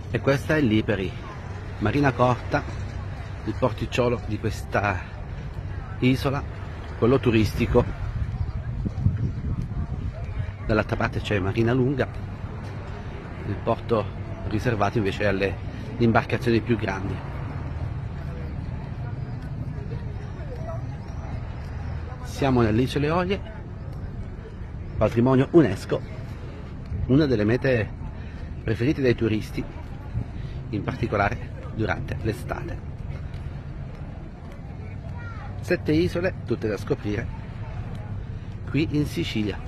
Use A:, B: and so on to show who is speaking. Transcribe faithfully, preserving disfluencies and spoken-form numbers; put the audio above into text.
A: E questa è Lipari, Marina Corta, il porticciolo di questa isola, quello turistico. Dall'altra parte c'è Marina Lunga, il porto riservato invece alle imbarcazioni più grandi. Siamo nelle Isole Eolie, patrimonio UNESCO, una delle mete preferite dai turisti, in particolare durante l'estate. Sette isole, tutte da scoprire, qui in Sicilia.